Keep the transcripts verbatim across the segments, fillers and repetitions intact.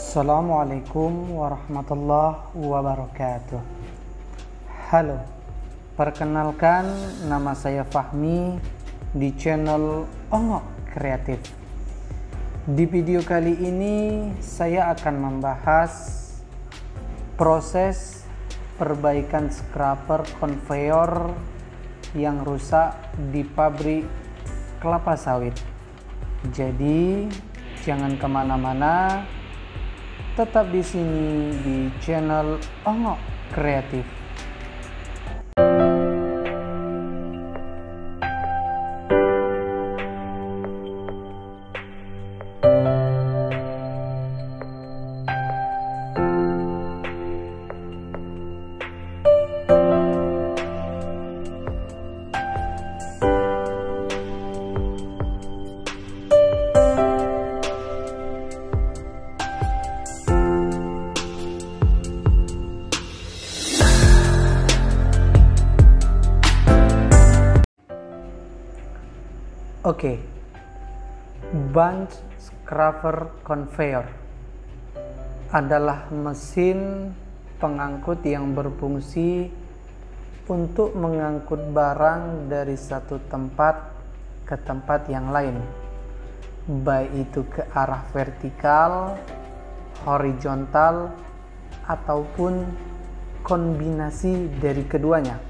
Assalamualaikum warahmatullahi wabarakatuh. Halo, perkenalkan nama saya Fahmi di channel Ongok Kreatif. Di video kali ini saya akan membahas proses perbaikan scraper conveyor yang rusak di pabrik kelapa sawit. Jadi jangan kemana-mana, tetap di sini di channel Ongok Kreatif. Oke, okay. Bunch scraper conveyor adalah mesin pengangkut yang berfungsi untuk mengangkut barang dari satu tempat ke tempat yang lain, baik itu ke arah vertikal, horizontal, ataupun kombinasi dari keduanya.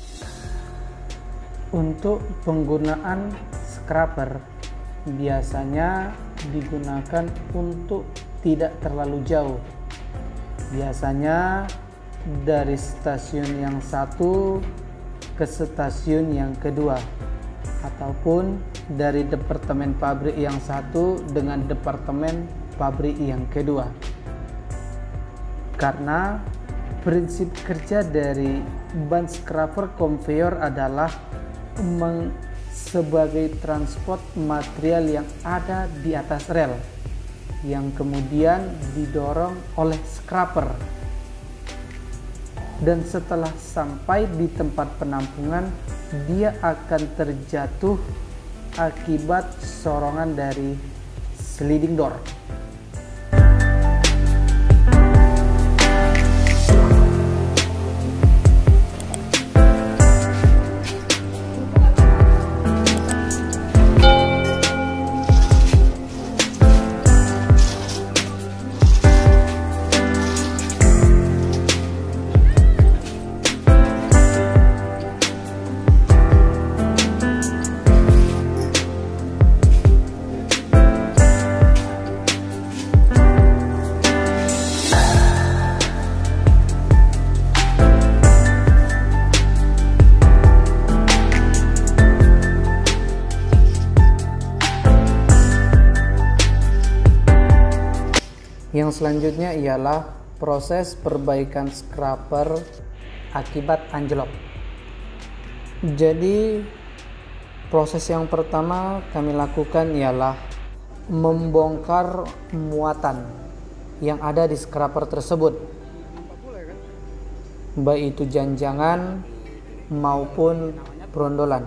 Untuk penggunaan scraper biasanya digunakan untuk tidak terlalu jauh, biasanya dari stasiun yang satu ke stasiun yang kedua, ataupun dari departemen pabrik yang satu dengan departemen pabrik yang kedua. Karena prinsip kerja dari bunch scraper conveyor adalah meng sebagai transport material yang ada di atas rel yang kemudian didorong oleh scraper, dan setelah sampai di tempat penampungan dia akan terjatuh akibat sorongan dari sliding door. Yang selanjutnya ialah proses perbaikan scraper akibat anjlok. Jadi proses yang pertama kami lakukan ialah membongkar muatan yang ada di scraper tersebut, baik itu janjangan maupun brondolan.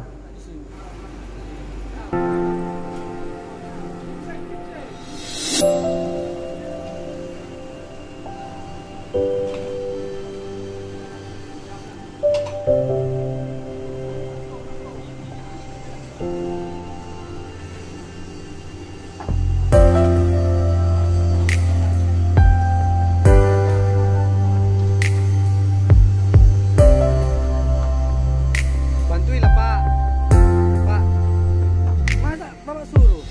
Bantuilah Pak. Pak, masa Bapak suruh?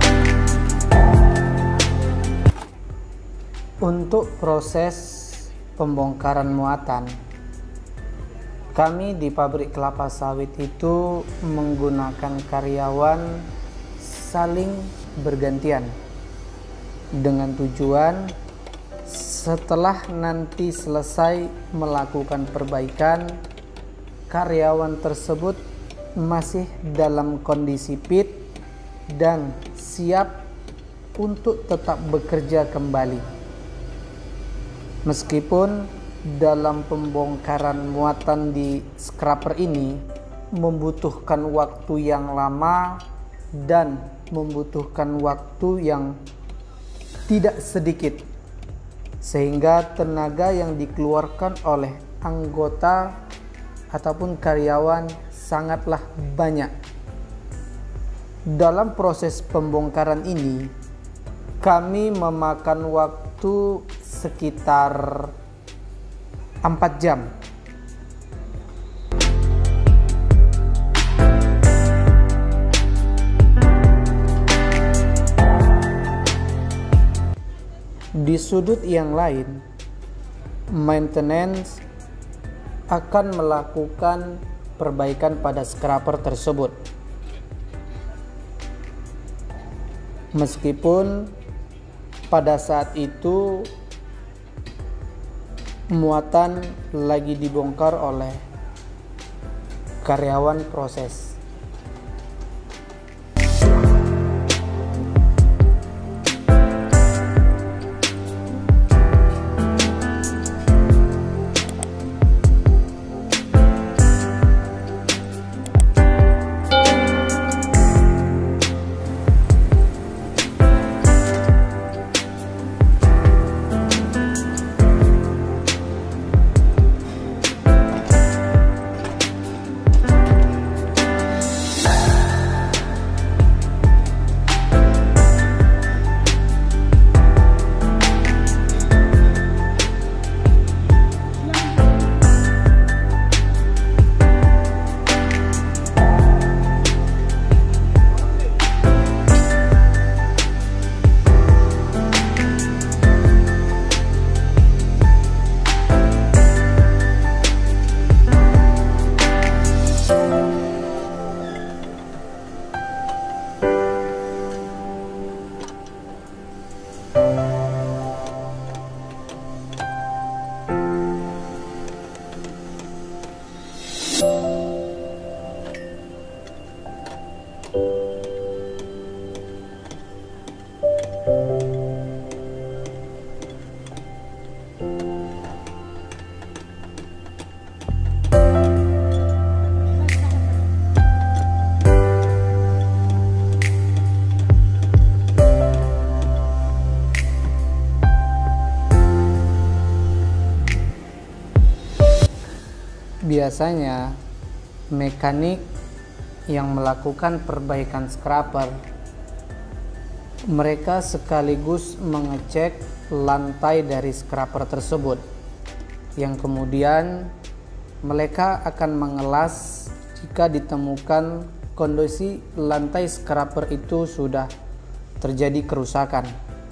Untuk proses pembongkaran muatan, kami di pabrik kelapa sawit itu menggunakan karyawan saling bergantian dengan tujuan setelah nanti selesai melakukan perbaikan, karyawan tersebut masih dalam kondisi fit dan siap untuk tetap bekerja kembali. Meskipun dalam pembongkaran muatan di scraper ini membutuhkan waktu yang lama dan membutuhkan waktu yang tidak sedikit, sehingga tenaga yang dikeluarkan oleh anggota ataupun karyawan sangatlah banyak. Dalam proses pembongkaran ini, kami memakan waktu sekitar empat jam. Di sudut yang lain, maintenance akan melakukan perbaikan pada scraper tersebut. Meskipun pada saat itu muatan lagi dibongkar oleh karyawan proses. Biasanya mekanik yang melakukan perbaikan scraper, mereka sekaligus mengecek lantai dari scraper tersebut, yang kemudian mereka akan mengelas jika ditemukan kondisi lantai scraper itu sudah terjadi kerusakan.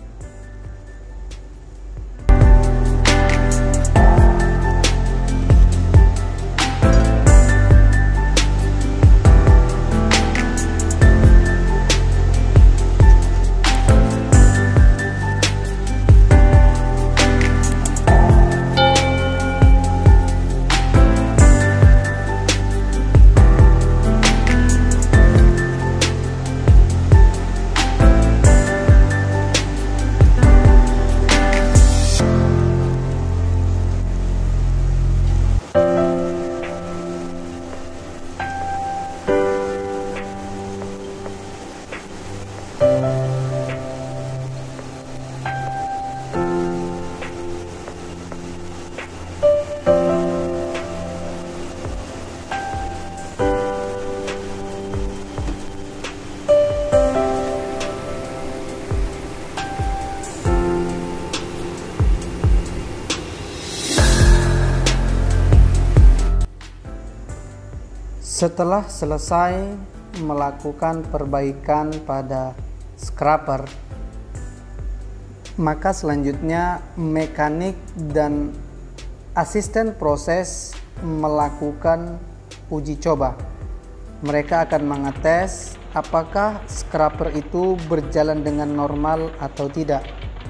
Setelah selesai melakukan perbaikan pada scraper, maka selanjutnya mekanik dan asisten proses melakukan uji coba. Mereka akan mengetes apakah scraper itu berjalan dengan normal atau tidak.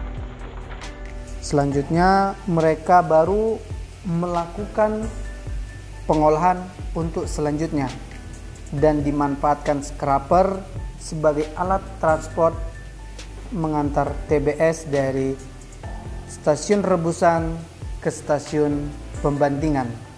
Selanjutnya mereka baru melakukan pengolahan untuk selanjutnya dan dimanfaatkan scraper sebagai alat transport mengantar T B S dari stasiun rebusan ke stasiun pembandingan.